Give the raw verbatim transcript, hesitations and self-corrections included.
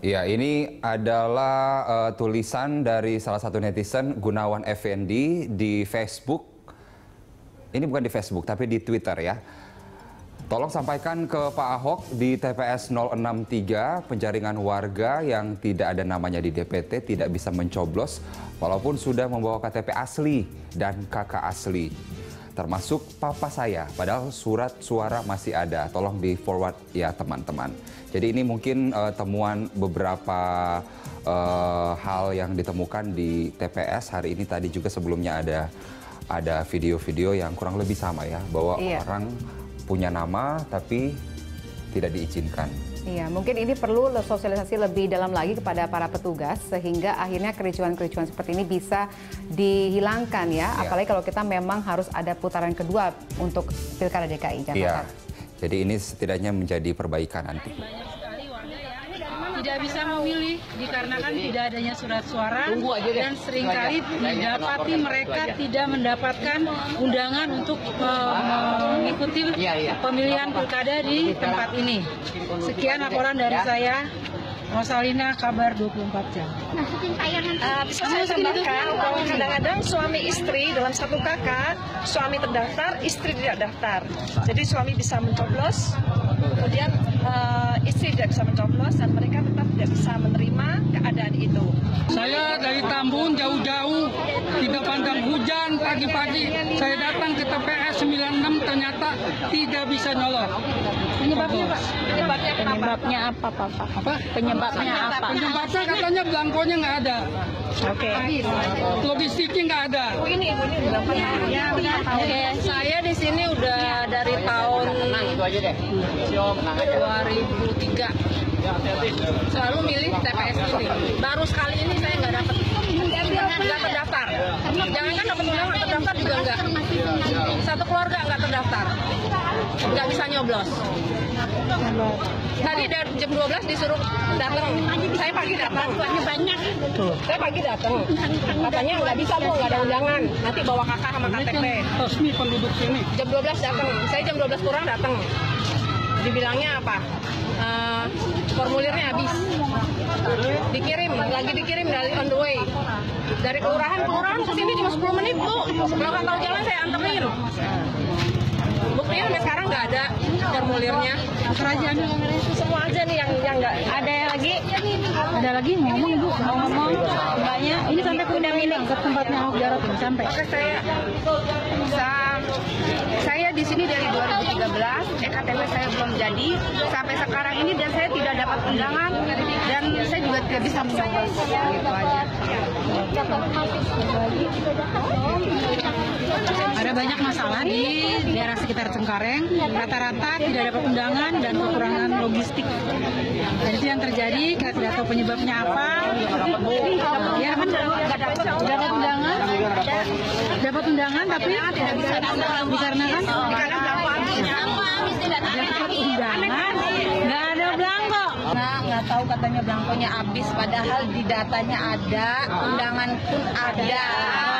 Ya, ini adalah uh, tulisan dari salah satu netizen, Gunawan Effendi, di Facebook. Ini bukan di Facebook, tapi di Twitter ya. Tolong sampaikan ke Pak Ahok di T P S nol enam tiga, penjaringan warga yang tidak ada namanya di D P T tidak bisa mencoblos walaupun sudah membawa K T P asli dan K K asli. Termasuk papa saya, padahal surat suara masih ada. Tolong di forward ya teman-teman. Jadi ini mungkin uh, temuan beberapa uh, hal yang ditemukan di T P S hari ini. Tadi juga sebelumnya ada ada video-video yang kurang lebih sama ya, bahwa iya. orang punya nama tapi tidak diizinkan. Iya, mungkin ini perlu sosialisasi lebih dalam lagi kepada para petugas sehingga akhirnya kericuan-kericuan seperti ini bisa dihilangkan ya. Iya. Apalagi kalau kita memang harus ada putaran kedua untuk Pilkada D K I Jakarta. Iya. Jadi ini setidaknya menjadi perbaikan nanti. Tidak bisa memilih dikarenakan tidak adanya surat suara dan seringkali didapati mereka tidak mendapatkan undangan untuk uh, mengikuti pemilihan pilkada di tempat ini. Sekian laporan dari saya, Rosalina, Kabar dua puluh empat jam. Uh, bisa saya tambahkan bahwa kadang-kadang suami istri dalam satu kakak, suami terdaftar, istri tidak daftar. Jadi suami bisa mencoblos, kemudian uh, istri tidak bisa mencoblos dan mereka tetap tidak bisa menerima keadaan itu. Saya dari Tambun jauh-jauh, tidak pandang hujan pagi-pagi, saya datang ke T P S sembilan enam ternyata tidak bisa nyolot. Penyebabnya Pak? Penyebabnya kenapa? Penyebabnya apa Pak? Apa? Penyebabnya apa? Penyebabnya katanya belangkonya nggak ada. Oke. Okay. Logistiknya nggak ada. Oh ini ibu ini belangkonya. Ya, benar. Oke, okay. Saya di sini udah dari tahun dua ribu tiga. Selalu milih T P S ini. Baru sekali ini saya nggak dapat, nggak terdaftar. Jangankan dapat undangan, terdaftar juga nggak. Satu keluarga nggak terdaftar, nggak bisa nyoblos. Tadi dari jam dua belas disuruh datang, saya pagi datang. Banyak. Saya pagi datang. Katanya nggak bisa bu, nggak ada undangan. Nanti bawa kakak sama K T P. Resmi penduduk sini. Jam dua belas datang. Saya jam dua belas kurang datang. Dibilangnya apa? Uh, formulirnya habis. Dikirim, lagi dikirim dari on the way. Dari kelurahan, kelurahan ke sini cuma sepuluh menit bu. Kalau nggak tahu jalan saya anterin. Buktinya sampai sekarang nggak ada formulirnya. Kerajaan semua aja nih yang yang nggak ada lagi. Ada lagi ngomong bu, mau ngomong mbaknya. Ini sampai ke undang ini ke tempatnya Ahok Jarot ini sampai. Oke, saya saya di sini dari dua ribu tiga belas, E K T P saya belum jadi sampai sekarang ini dan saya tidak dapat undangan dan saya juga tidak bisa mencoblos. Gitu aja. Ada banyak masalah di daerah sekitar Cengkareng, rata-rata tidak dapat undangan dan kekurangan logistik. Dan itu yang terjadi, kita tidak tahu penyebabnya apa. Ya, Nggak dapat dapat undangan, dapat undangan tapi tidak bisa dikarenakan dapat undangan, nggak ada belangko. Nah, nggak tahu katanya belangkonya habis, padahal di datanya ada, undangan pun ada.